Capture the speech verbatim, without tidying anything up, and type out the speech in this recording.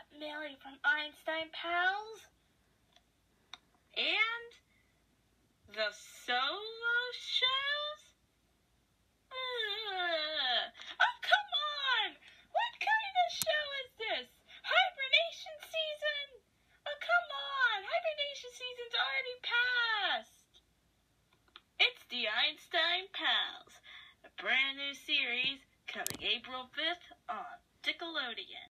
Millie from Einstein Pals. And the solo shows? Uh, oh, come on! What kind of show is this? Hibernation season? Oh, come on! Hibernation season's already passed. It's the Einstein Pals, a brand new series coming April fifth on Nickelodeon.